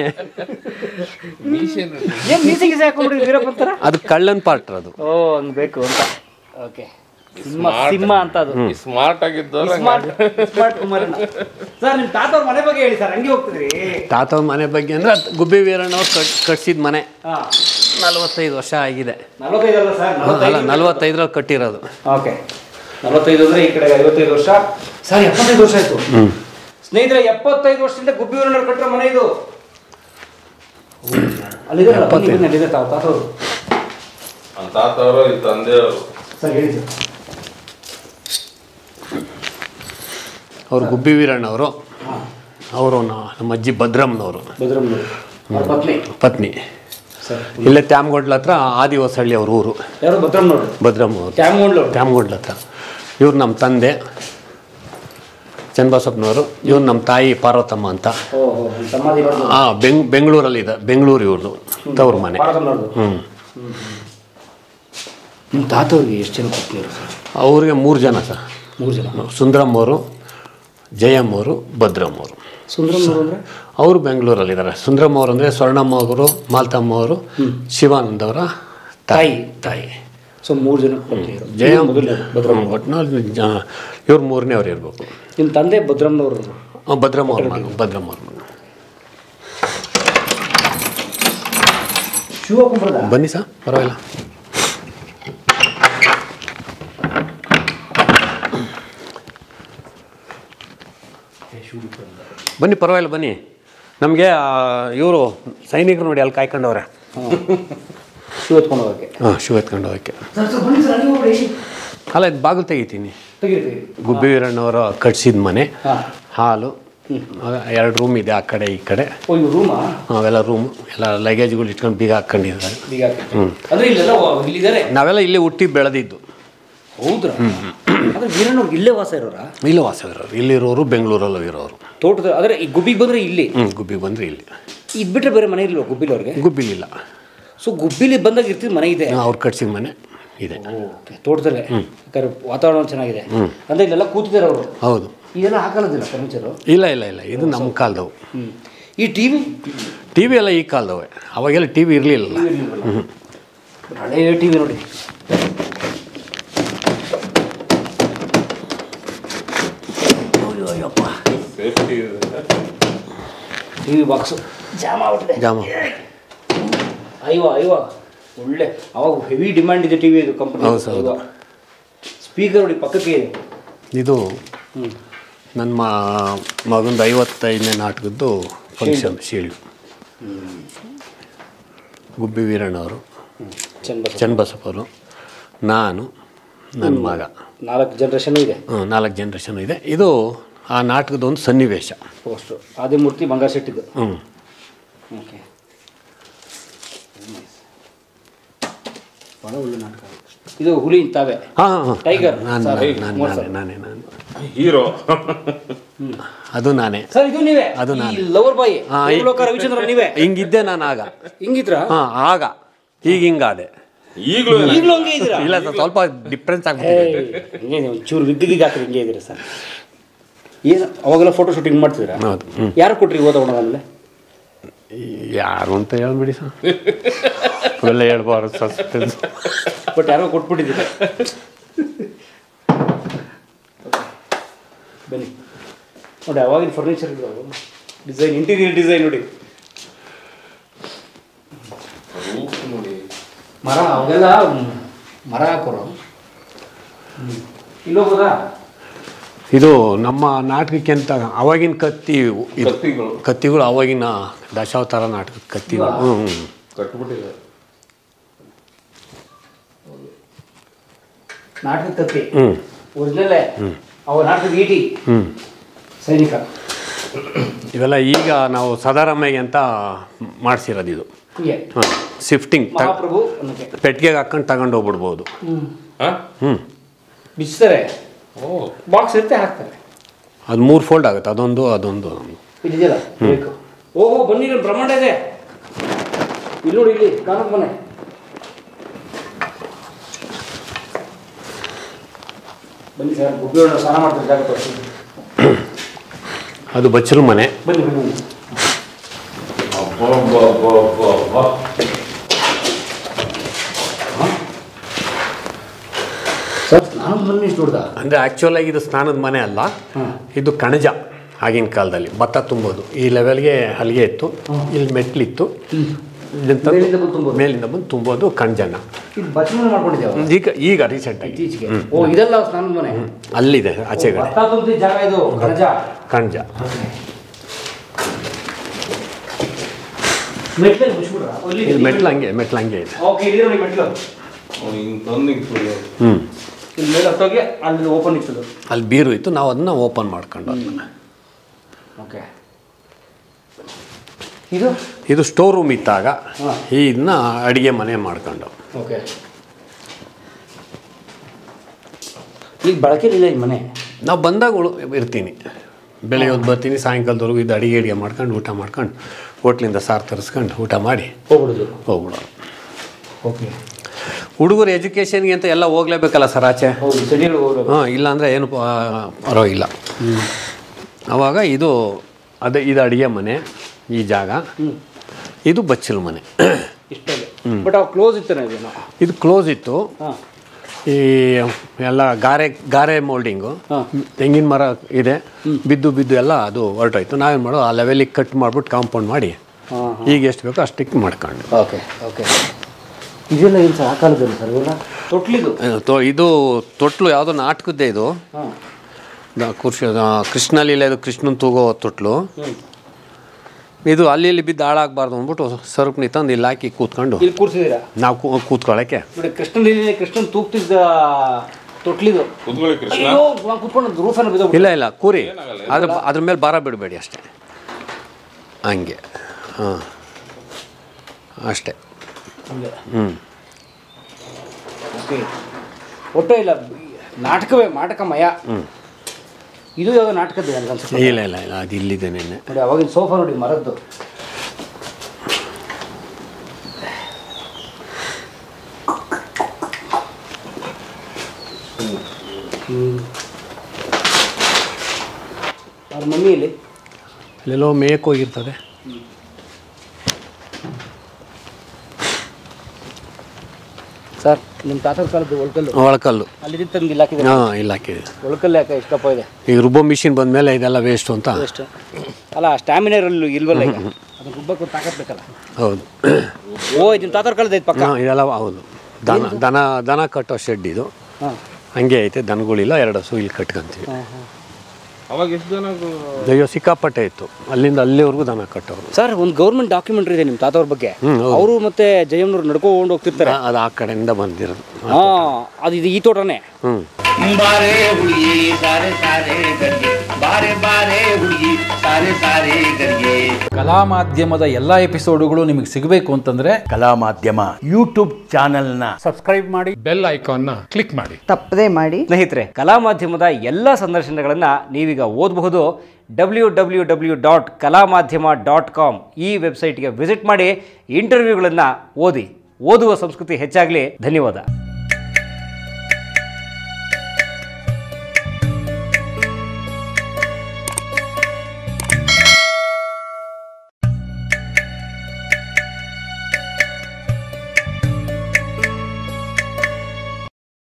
Speaker 1: ಅದು ಕಳ್ಳನ್ ಪಾರ್ಟ್ ಅದು.
Speaker 2: ಓ, ಹಂಗೆ ಬೇಕು ಅಂತ. ಓಕೆ, ಸಿಂಹ ಅಂತ ಅದು.
Speaker 3: ಸ್ಮಾರ್ಟ್ ಆಗಿದ್ದವ್ರು
Speaker 2: ಸ್ಮಾರ್ಟ್ ಕುಮಾರಣ್ಣ. ಸರ್, ನಿಮ್ಮ ತಾತವ್ರ ಮನೆ ಬಗ್ಗೆ ಹೇಳಿ ಸರ್. ಹಂಗೆ ಹೋಗ್ತಿದ್ರಿ?
Speaker 1: ತಾತವ್ರ ಮನೆ ಬಗ್ಗೆ ಅಂದ್ರೆ ಗುಬ್ಬಿ ವೀರಣ್ಣವ್ರು ಕಟ್ ಕಟ್ಸಿದ ಮನೆ. ನಲ್ವತ್ತೈದು ವರ್ಷ ಆಗಿದೆ.
Speaker 2: ನಲ್ವತ್ತೈದಲ್ಲ ಸರ್?
Speaker 1: ಅಲ್ಲ, ನಲ್ವತ್ತೈದರಲ್ಲಿ ಕಟ್ಟಿರೋದು.
Speaker 2: ಓಕೆ, ನಲ್ವತ್ತೈದು ಅಂದರೆ ಈ ಕಡೆ ಐವತ್ತೈದು ವರ್ಷ. ಸರ್, ಎಪ್ಪತ್ತೈದು ವರ್ಷ ಆಯಿತು ಸ್ನೇಹಿತರೆ. ಎಪ್ಪತ್ತೈದು ವರ್ಷದಿಂದ ಗುಬ್ಬಿ ವೀರಣ್ಣವ್ರು ಕಟ್ಟಿರೋ ಮನೆ ಇದು. ಅಲ್ಲಿದೆ ತಾವು ತಾತವರು.
Speaker 3: ತಾತವರು ಈ ತಂದೆಯವರು.
Speaker 2: ಸರ್ ಹೇಳಿ ಸರ್.
Speaker 1: ಅವರು ಗುಬ್ಬಿ ವೀರಣ್ಣವರು. ಅವರು ನಮ್ಮ ಅಜ್ಜಿ ಭದ್ರಮ್ಮನವರು.
Speaker 2: ಭದ್ರಮ್ಮನವರು ಪತ್ನಿ
Speaker 1: ಪತ್ನಿ ಇಲ್ಲೇ ತ್ಯಾಮಗೊಂಡ್ಲ ಹತ್ರ ಆದಿ ಹೊಸಳ್ಳಿ ಅವ್ರ ಊರು.
Speaker 2: ಯಾರು? ಭದ್ರಮ್ಮನವರು.
Speaker 1: ಭದ್ರಮ್ಮನವರು
Speaker 2: ತ್ಯಾಮಗೊಂಡ್ಲ
Speaker 1: ತ್ಯಾಮಗೊಂಡ್ಲ ಹತ್ರ. ಇವ್ರು ನಮ್ಮ ತಂದೆ ಚನ್ನಬಸಪ್ಪನವರು. ಇವ್ರು ನಮ್ಮ ತಾಯಿ ಪಾರ್ವತಮ್ಮ ಅಂತ. ಹಾಂ, ಬೆಂಗ್ ಬೆಂಗಳೂರಲ್ಲಿ ಇದೆ. ಬೆಂಗಳೂರು ಇವ್ರದ್ದು ತವ್ರ ಮನೆ. ಹ್ಞೂ.
Speaker 2: ನಿಮ್ಮ ತಾತವ್ರಿಗೆ ಎಷ್ಟು ಜನ ಕೊಡ್ತೀರ ಸರ್?
Speaker 1: ಅವ್ರಿಗೆ ಮೂರು ಜನ ಸರ್.
Speaker 2: ಮೂರು ಜನ.
Speaker 1: ಸುಂದರಮ್ಮವರು, ಜಯಮ್ಮವರು, ಭದ್ರಮ್ಮವರು.
Speaker 2: ಸುಂದರಮ್ಮವರು ಅಂದರೆ
Speaker 1: ಅವರು ಬೆಂಗಳೂರಲ್ಲಿದ್ದಾರೆ. ಸುಂದರಮ್ಮವ್ರು ಅಂದರೆ ಸ್ವರ್ಣಮ್ಮ ಅವರು, ಮಾಲ್ತಮ್ಮ ಅವರು, ಶಿವಾನಂದ ಅವರ ತಾಯಿ ತಾಯಿ
Speaker 2: ಸೊ ಮೂರು ಜನ.
Speaker 1: ಜಯ ಭದ್ರಮ್ಮ. ಒಟ್ಟಿನಲ್ಲಿ ಇವ್ರು ಮೂರನೇ ಅವ್ರು ಇರಬೇಕು.
Speaker 2: ನಿಮ್ಮ ತಂದೆ ಭದ್ರಮ್ಮನವರು?
Speaker 1: ಭದ್ರಮ್ಮ ಅವ್ರ ಮಗ. ಭದ್ರಮ್ಮ ಅವ್ರ ಮಗ.
Speaker 2: ಶಿವ ಕುಂಬರದ
Speaker 1: ಬನ್ನಿ ಸರ್, ಪರವಾಗಿಲ್ಲ. ಬನ್ನಿ, ಪರವಾಗಿಲ್ಲ, ಬನ್ನಿ. ನಮಗೆ ಇವರು ಸೈನಿಕರು ನೋಡಿ ಅಲ್ಲಿ ಕಾಯ್ಕೊಂಡವ್ರೆ.
Speaker 2: ಶೂ ಎತ್ಕೊಂಡು ಹೋಗೋಕ್ಕೆ.
Speaker 1: ಹಾಂ, ಶೂ ಎತ್ಕೊಂಡು ಹೋಗೋಕ್ಕೆ. ಅಲ್ಲ, ಇದು ಬಾಗಿಲು ತೆಗಿತೀನಿ. ಗುಬ್ಬಿ ವೀರಣ್ಣವರು ಕಟ್ಸಿದ ಮನೆ. ಹಾಲು, ಎರಡು ರೂಮ್ ಇದೆ ಆ ಕಡೆ ಈ ಕಡೆ. ಅವೆಲ್ಲ ರೂಮು, ಎಲ್ಲ ಲಗೇಜ್ಗಳು ಇಟ್ಕೊಂಡು ಬೀಗ ಹಾಕ್ಕೊಂಡಿದ್ದಾರೆ. ಹ್ಞೂ, ನಾವೆಲ್ಲ ಇಲ್ಲೇ ಹುಟ್ಟಿ ಬೆಳೆದಿದ್ದು.
Speaker 2: ಹೌದ್ರಾ? ವೀರಣ್ಣವ್ರಿಗೆ ಇಲ್ಲೇ ವಾಸ ಇರೋರಾ?
Speaker 1: ಇಲ್ಲೇ ವಾಸ ಇರೋರು. ಇಲ್ಲಿರೋರು ಬೆಂಗಳೂರಲ್ಲೂ ಇರೋರು.
Speaker 2: ತೋಟದ ಆದರೆ ಈ ಗುಬ್ಬಿಗೆ ಬಂದರೆ ಇಲ್ಲಿ?
Speaker 1: ಹ್ಞೂ, ಗುಬ್ಬಿಗೆ ಬಂದರೆ ಇಲ್ಲಿ.
Speaker 2: ಇದು ಬಿಟ್ಟರೆ ಬೇರೆ ಮನೆ ಇಲ್ವ ಗುಬ್ಬಿಲಿ ಅವ್ರಿಗೆ?
Speaker 1: ಗುಬ್ಬಿಲಿಲ್ಲ.
Speaker 2: ಸೊ ಗುಬ್ಬಿಲಿ ಬಂದಾಗ ಇರ್ತಿದ್ ಮನೆ ಇದೆ?
Speaker 1: ಅವ್ರು ಕಟ್ಸಿದ ಮನೆ ಇದೆ.
Speaker 2: ಓಕೆ, ತೋಟದಲ್ಲೇ. ಯಾಕಂದ್ರೆ ವಾತಾವರಣ ಚೆನ್ನಾಗಿದೆ ಅಂದರೆ ಇಲ್ಲೆಲ್ಲ ಕೂತಿದ್ದಾರೆ ಅವರು.
Speaker 1: ಹೌದು.
Speaker 2: ಇದೆಲ್ಲ ಹಾಕಲ್ಲದಿಲ್ಲ ಫರ್ನಿಚರು?
Speaker 1: ಇಲ್ಲ ಇಲ್ಲ ಇಲ್ಲ, ಇದು ನಮ್ಮ ಕಾಲದವು.
Speaker 2: ಹ್ಞೂ. ಈ ಟಿ ವಿ
Speaker 1: ಟಿ ವಿ ಎಲ್ಲ ಈ ಕಾಲದವೇ. ಅವಾಗೆಲ್ಲ ಟಿ ವಿ ಇರಲಿಲ್ಲ. ಹ್ಞೂ,
Speaker 2: ಹಳೆಯ ಟಿ ವಿ ನೋಡಿ. ಟಿ ವಿ ಬಾಕ್ಸು ಜಾಮ ಆಗ್ಬಿಟ್ಟಿದೆ.
Speaker 1: ಜಾಮ
Speaker 2: ಅಯ್ಯೋ ಅಯ್ಯೋ, ಒಳ್ಳೆ. ಅವಾಗ ಹೆವಿ ಡಿಮ್ಯಾಂಡ್ ಇದೆ ಟಿ ವಿ ಇದು ಕಂಪ್ನಿ.
Speaker 1: ಹೌದು ಹೌದು.
Speaker 2: ಸ್ಪೀಕರ್ ನೋಡಿ ಪಕ್ಕಕ್ಕೆ ಇದೆ.
Speaker 1: ಇದು ನನ್ನ ಮ ಮಗಂದು ಐವತ್ತೈದನೇ ನಾಟಕದ್ದು ಫಂಕ್ಷನ್ ಶೀಲ್ಡು. ಗುಬ್ಬಿ ವೀರಣ್ಣವರು, ಚನ್ನಬಸಪ್ಪರು, ನಾನು, ನನ್ನ ಮಗ,
Speaker 2: ನಾಲ್ಕು ಜನ್ರೇಷನ್ ಇದೆ.
Speaker 1: ಹ್ಞೂ ನಾಲ್ಕು ಜನ್ರೇಷನ್ ಇದೆ. ಇದು ಆ ನಾಟಕದ ಒಂದು ಸನ್ನಿವೇಶ.
Speaker 2: ಪೋಸ್ಟು ಆದಿಮೂರ್ತಿ ಬಂಗಾರ ಶೆಟ್ಟಿದ್ದು.
Speaker 1: ಹ್ಞೂ
Speaker 2: ಓಕೆ, ಭಾಳ ಒಳ್ಳೆ ನಾಟಕ. ಇದು ಹುಲಿ ತಾವೇ?
Speaker 1: ಹಾಂ ಹಾಂ
Speaker 2: ಟೈಗರ್
Speaker 1: ನಾನು ನಾನೇ ನಾನೇ ನಾನು
Speaker 3: ಹೀರೋ
Speaker 1: ಅದು ನಾನೇ
Speaker 2: ಸರ್. ಇದು ನೀವೇ?
Speaker 1: ಅದು ನಾನು.
Speaker 2: ಲವರ್ ಬಾಯಿ ರವಿಚಂದ್ರ ನೀವೇ?
Speaker 1: ಹಿಂಗಿದ್ದೆ ನಾನು ಆಗ.
Speaker 2: ಹಿಂಗಿದ್ರ?
Speaker 1: ಹಾಂ ಆಗ. ಈಗ ಹಿಂಗಾದೆ.
Speaker 3: ಈಗಲೂ
Speaker 2: ಈಗಲೂ ಹಂಗೆ ಇದ್ದೀರಾ?
Speaker 1: ಇಲ್ಲ ಸರ್, ಸ್ವಲ್ಪ ಡಿಫ್ರೆನ್ಸ್ ಆಗ್ಬಿಟ್ಟಿದೆ.
Speaker 2: ಹಿಂಗೆ ನೀವು ಚೂರು ವಿಗ್ಗಿಗೆ ಹಾಕಿ ಹಿಂಗೆ ಇದ್ದೀರಾ ಸರ್. ಏನು ಅವಾಗೆಲ್ಲ ಫೋಟೋ ಶೂಟಿಂಗ್ ಮಾಡ್ತಿದ್ದೀರಾ?
Speaker 1: ಹೌದು. ಹ್ಞೂ
Speaker 2: ಯಾರು ಕೊಟ್ರಿ ಓದೋಣ ಆಮೇಲೆ?
Speaker 1: ಯಾರು ಅಂತ ಹೇಳ್ಬಿಡಿ ಸರ್, ಅವೆಲ್ಲ ಹೇಳ್ಬಾರ್ದು ಸಸ್ಪೆನ್ಸ್.
Speaker 2: ಬಟ್ ಯಾರೋ ಕೊಟ್ಬಿಟ್ಟಿದ್ದೀರ. ಬನ್ನಿ ನೋಡಿ, ಅವಾಗಿನ ಫರ್ನಿಚರ್ ಡಿಸೈನ್, ಇಂಟೀರಿಯರ್ ಡಿಸೈನ್ ನೋಡಿ. ಮರ ಅವಾಗೆಲ್ಲ ಮರ ಹಾಕೋರು. ಇಲ್ಲೋಗೋದಾ?
Speaker 1: ಇದು ನಮ್ಮ ನಾಟಕಕ್ಕೆ ಅಂತ ಅವಾಗಿನ ಕತ್ತಿ ಇದು
Speaker 3: ಕತ್ತಿಗಳು
Speaker 1: ಕತ್ತಿಗಳು ಅವಾಗಿನ ದಶಾವತಾರ ನಾಟಕದ ಕತ್ತಿಗಳು. ಹ್ಞೂ ಹ್ಞೂ
Speaker 3: ಕಟ್ಬಿಟ್ಟಿದ್ದಾರೆ.
Speaker 2: ನಾಟಕದ ಕತ್ತಿ
Speaker 1: ಹ್ಞೂ
Speaker 2: ಒರಿಜಿನಲ್ಲೇ. ಅವ ನಾಟಕದ ಈಟಿ
Speaker 1: ಹ್ಞೂ
Speaker 2: ಸೈನಿಕ.
Speaker 1: ಇವೆಲ್ಲ ಈಗ ನಾವು ಸದಾರಮ್ಮೆಗೆ ಅಂತ ಮಾಡಿಸಿರೋದು. ಇದು
Speaker 2: ಹೀಗೆ
Speaker 1: ಹಾಂ ಶಿಫ್ಟಿಂಗ್
Speaker 2: ಮಹಾಪ್ರಭು ಅನ್ನಕ್ಕೆ
Speaker 1: ಪೆಟ್ಟಿಗೆಗೆ ಹಾಕೊಂಡು ತಗೊಂಡು ಹೋಗ್ಬಿಡ್ಬೋದು. ಹ್ಞೂ
Speaker 2: ಬಿಚ್ತಾರೆ,
Speaker 3: ಓ
Speaker 2: ಬಾಕ್ಸ್ ಇರುತ್ತೆ, ಹಾಕ್ತಾರೆ.
Speaker 1: ಅದು ಮೂರು ಫೋಲ್ಡ್ ಆಗುತ್ತೆ, ಅದೊಂದು ಅದೊಂದು.
Speaker 2: ಇದೆಯಲ್ಲ ಬೇಕು. ಓಹೋ ಬನ್ನಿ, ಇಲ್ಲಿ ಬ್ರಹ್ಮಾಂಡ ಇದೆ. ಇಲ್ಲಿ ನೋಡಿ, ಇಲ್ಲಿ ಕಾಣಕ್ ಮನೆ. ಬನ್ನಿ ಸರ್, ಗುಬ್ಬಿ ಒಳಗೆ ಸ್ನಾನ ಮಾಡ್ತಾರೆ, ಜಾಗ ತೋರಿಸಿ.
Speaker 1: ಅದು ಬಚ್ಚಲು ಮನೆ.
Speaker 2: ಬನ್ನಿ ಬನ್ನಿ. ಸರ್ ಸ್ನಾನದ ಮನೆ ಇಷ್ಟು ದೊಡ್ಡದ?
Speaker 1: ಅಂದರೆ ಆ್ಯಕ್ಚುಲಾಗಿ ಇದು ಸ್ನಾನದ ಮನೆ ಅಲ್ಲ, ಇದು ಕಣಜ. ಆಗಿನ ಕಾಲದಲ್ಲಿ ಭತ್ತ ತುಂಬೋದು ಈ ಲೆವೆಲ್ಗೆ ಹಲಿಗೆ ಇತ್ತು, ಇಲ್ಲಿ ಮೆಟ್ಲಿತ್ತು, ಮೇಲಿಂದ ಬಂದು ತುಂಬೋದು ಕಣಜನ.
Speaker 2: ಇದು ಬಚ್ಚಲು ಮಾಡ್ಕೊಂಡಿದ್ದೇವೆ
Speaker 1: ಈಗ ಈಗ ರೀಸೆಂಟಾಗಿ
Speaker 2: ಇತ್ತೀಚೆಗೆ. ಓ ಇದೆಲ್ಲ ಸ್ನಾನದ ಮನೆ
Speaker 1: ಅಲ್ಲಿದೆ ಆಚೆಗಡೆ.
Speaker 2: ಭತ್ತ ತುಂಬಿದ ಜಾಗ ಇದು ಕಣಜ.
Speaker 1: ಕಣಜ
Speaker 2: ಮೆಟ್ಲಲ್ಲಿ ಮುಚ್ಬಿಡ್ರ?
Speaker 1: ಇಲ್ಲಿ ಮೆಟ್ಲು ಹಂಗೆ ಮೆಟ್ಲು ಹಂಗೆ ಇದೆ.
Speaker 2: ಓಕೆ, ಇಲ್ಲಿ ನೋಡಿ ಮೆಟ್ಲು.
Speaker 1: ಹ್ಞೂ
Speaker 2: ಇಲ್ಲಿ ಮೇಲೆ ಹತ್ತೋಗಿ ಅಲ್ಲಿ ಓಪನ್ ಇತ್ತು.
Speaker 1: ಅಲ್ಲಿ ಬೀರು ಇತ್ತು, ನಾವು ಅದನ್ನ ಓಪನ್ ಮಾಡ್ಕೊಂಡು ಅದನ್ನ.
Speaker 2: ಓಕೆ, ಇದು
Speaker 1: ಇದು ಸ್ಟೋರ್ ರೂಮ್ ಇದ್ದಾಗ ಇದನ್ನ ಅಡುಗೆ ಮನೆ ಮಾಡ್ಕೊಂಡು.
Speaker 2: ಓಕೆ, ಈಗ ಬಳಕೆಲಿಲ್ಲ ಈ ಮನೆ.
Speaker 1: ನಾವು ಬಂದಾಗ ಉಳು ಇರ್ತೀನಿ, ಬೆಳಗ್ಗೆ ಹೊತ್ತು ಬರ್ತೀನಿ, ಸಾಯಂಕಾಲದವರೆಗೂ ಇದು ಅಡುಗೆ ಅಡುಗೆ ಮಾಡ್ಕೊಂಡು ಊಟ ಮಾಡ್ಕೊಂಡು ಹೋಟ್ಲಿಂದ ಸಾರು ತರಿಸ್ಕೊಂಡು ಊಟ ಮಾಡಿ
Speaker 2: ಹೋಗ್ಬಿಡೋದು
Speaker 1: ಹೋಗ್ಬಿಡೋದು.
Speaker 2: ಓಕೆ,
Speaker 1: ಹುಡುಗರು ಎಜುಕೇಷನ್ಗೆ ಅಂತ ಎಲ್ಲ ಹೋಗ್ಲೇಬೇಕಲ್ಲ ಸರ್ ಆಚೆ.
Speaker 2: ಹೌದು, ಸ್ಟಡಿಯಲ್ಲಿ ಹೋಗ್ಬೇಕು.
Speaker 1: ಹಾಂ, ಇಲ್ಲಾಂದರೆ ಏನು ಪರವಾಗಿಲ್ಲ. ಆವಾಗ ಇದು ಅದೇ ಇದು ಅಡುಗೆ ಮನೆ, ಈ ಜಾಗ, ಇದು ಬಚ್ಚಲು ಮನೆ.
Speaker 2: ಇಷ್ಟೇ, ಬಟ್ ಅವು ಕ್ಲೋಸ್ ಇತ್ತು. ಇದು
Speaker 1: ಇದು ಕ್ಲೋಸ್ ಇತ್ತು.
Speaker 2: ಹಾಂ,
Speaker 1: ಈ ಎಲ್ಲ ಗಾರೆ ಗಾರೆ ಮೋಲ್ಡಿಂಗು, ತೆಂಗಿನ ಮರ ಇದೆ, ಬಿದ್ದು ಬಿದ್ದು ಎಲ್ಲ ಅದು ಹೊರಟೋಯ್ತು. ನಾವೇನು ಮಾಡೋ ಆ ಲೆವೆಲಿಗೆ ಕಟ್ ಮಾಡಿಬಿಟ್ಟು ಕಾಂಪೌಂಡ್ ಮಾಡಿ ಈಗ ಎಷ್ಟು ಬೇಕೋ ಅಷ್ಟಕ್ಕೆ ಮಾಡ್ಕೊಂಡು.
Speaker 2: ಓಕೆ ಓಕೆ, ಇದೆಲ್ಲ ಏನು ಸರ್ ಆ ಕಾಲದಲ್ಲಿ ಸರ್? ಇವೆಲ್ಲ ತೊಟ್ಲಿದು?
Speaker 1: ಇದು ತೊಟ್ಲು ಯಾವುದೋ ನಾಟಕದ್ದೇ ಇದು. ಕೃಷ್ಣ ಕೃಷ್ಣ ಲೀಲೆದು ಕೃಷ್ಣನ್ ತೂಗೋ ತೊಟ್ಲು ಇದು. ಅಲ್ಲಿ ಇಲ್ಲಿ ಬಿದ್ದು ಹಾಳಾಗಬಾರ್ದು ಅಂದ್ಬಿಟ್ಟು ಸರಪಣಿ ತಂದು ಇಲ್ಲಿ ಹಾಕಿ ಕೂತ್ಕೊಂಡು
Speaker 2: ಇಲ್ಲಿ ಕೂರ್ಸಿದ್ದೀರಾ?
Speaker 1: ನಾವು ಕೂತ್ಕೊಳ್ಳೋಕ್ಕೆ.
Speaker 2: ನೋಡಿ, ಕೃಷ್ಣನ್ ಲೀಲೆ ಕೃಷ್ಣನ್ ತೂಗ್ತಿದ್ದ ತೊಟ್ಲಿದು. ಕೂತ್ಕೊಂಡು ರೂಫನ್ನು ಬಿದ್ದು.
Speaker 1: ಇಲ್ಲ ಇಲ್ಲ, ಕೂರಿ ಅದ್ರ ಅದ್ರ ಮೇಲೆ ಭಾರ ಬಿಡಬೇಡಿ ಅಷ್ಟೇ, ಹಂಗೆ. ಹಾಂ ಅಷ್ಟೇ. ಹ್ಞೂ
Speaker 2: ಓಕೆ, ಒಟ್ಟೇ ಇಲ್ಲ ನಾಟಕವೇ ನಾಟಕಮಯ.
Speaker 1: ಹ್ಞೂ,
Speaker 2: ಇದು ಯಾವುದೋ ನಾಟಕದ್ದು ನನಗೆ ಅನ್ಸುತ್ತೆ.
Speaker 1: ಇಲ್ಲ ಇಲ್ಲ ಇಲ್ಲ, ಅದು ಇಲ್ಲಿದೆ ನಿನ್ನೆ.
Speaker 2: ನೋಡಿ ಅವಾಗಿನ ಸೋಫಾ ನೋಡಿ, ಮರದ್ದು. ಅವ್ರ ಮಮ್ಮಿಯಲ್ಲಿ
Speaker 1: ಅಲ್ಲೆಲ್ಲೋ ಮೇಯಕ್ಕೆ ಹೋಗಿರ್ತದೆ.
Speaker 2: ಸರ್ ನಿಮ್ಮ ತಾತನ ಕಾಲದ್ದು ಒಳಕಲ್ಲು
Speaker 1: ಒಳಕಲ್ಲು
Speaker 2: ಅಲ್ಲಿ ತಂದು ಇಲ್ಲಿ ಹಾಕಿದೆ.
Speaker 1: ಹಾಂ, ಇಲ್ಲಿ ಹಾಕಿದೆ.
Speaker 2: ಒಳಕಲ್ಲು ಯಾಕೆ ಇಷ್ಟಪ್ಪ ಇದೆ?
Speaker 1: ಈಗ ರುಬ್ಬೋ ಮಿಷಿನ್ ಬಂದ ಮೇಲೆ ಇದೆಲ್ಲ ವೇಸ್ಟು ಅಂತ.
Speaker 2: ಎಷ್ಟು ಅಲ್ಲ, ಸ್ಟ್ಯಾಮಿನರಲ್ಲಿ ಇಲ್ವಲ್ಲ ಈಗ, ಅದನ್ನ ರುಬ್ಬಕ್ಕೆ ತಾಕತ್ಬೇಕಲ್ಲ.
Speaker 1: ಹೌದು.
Speaker 2: ಓ, ಇದು ತಾತರ ಕಾಲದ ಐತೆ ಪಕ್ಕ.
Speaker 1: ಹಾಂ, ಇದೆಲ್ಲ ಹೌದು. ದನ ದನ ದನ ಕಟ್ಟೋ ಶೆಡ್ ಇದು.
Speaker 2: ಹಾಂ,
Speaker 1: ಹಂಗೆ ಐತೆ. ದನಗಳಿಲ್ಲ, ಎರಡು ಹಸು ಇಲ್ಲಿ ಕಟ್ಕೊಂತೀವಿ.
Speaker 2: ಹಾಂ ಹಾಂ.
Speaker 3: ಅವಾಗ ಎಷ್ಟು ಜನ
Speaker 1: ಅಯ್ಯೋ ಸಿಕ್ಕಾಪಟ್ಟೆ ಇತ್ತು, ಅಲ್ಲಿಂದ ಅಲ್ಲಿವರೆಗೂ ದನ ಕಟ್ಟೋರು.
Speaker 2: ಸರ್ ಒಂದು ಗೌರ್ಮೆಂಟ್ ಡಾಕ್ಯುಮೆಂಟ್ರಿ ಇದೆ ನಿಮ್ಮ ತಾತವ್ರ ಬಗ್ಗೆ, ಅವರು ಮತ್ತೆ ಜಯಮ್ಮನವ್ರು ನಡ್ಕೊಂಡು ಹೋಗ್ತಿರ್ತಾರೆ.
Speaker 1: ಅದು ಆ ಕಡೆಯಿಂದ ಬಂದಿರೋದು.
Speaker 2: ಹಾ, ಅದು ಇದು ಈ ತೋಟನೇ.
Speaker 1: ಹ್ಮ್
Speaker 4: ಕಲಾ ಮಾಧ್ಯಮದ ಎಲ್ಲಾ ಎಪಿಸೋಡುಗಳು ನಿಮಗೆ ಸಿಗಬೇಕು ಅಂತಂದ್ರೆ
Speaker 5: ಕಲಾ ಮಾಧ್ಯಮ ಯೂಟ್ಯೂಬ್ ಚಾನೆಲ್ನ
Speaker 4: ಸಬ್ಸ್ಕ್ರೈಬ್ ಮಾಡಿ,
Speaker 6: ಬೆಲ್ ಐಕಾನ್ನ ಕ್ಲಿಕ್ ಮಾಡಿ,
Speaker 7: ತಪ್ಪದೇ ಮಾಡಿ.
Speaker 2: ಸ್ನೇಹಿತರೆ, ಕಲಾ ಮಾಧ್ಯಮದ ಎಲ್ಲ ಸಂದರ್ಶನಗಳನ್ನು ನೀವೀಗ ಓದಬಹುದು. W W W dot Kalamadhyama dot com ಈ ವೆಬ್ಸೈಟ್ಗೆ ವಿಸಿಟ್ ಮಾಡಿ ಇಂಟರ್ವ್ಯೂಗಳನ್ನು ಓದಿ. ಓದುವ ಸಂಸ್ಕೃತಿ ಹೆಚ್ಚಾಗಲಿ. ಧನ್ಯವಾದ.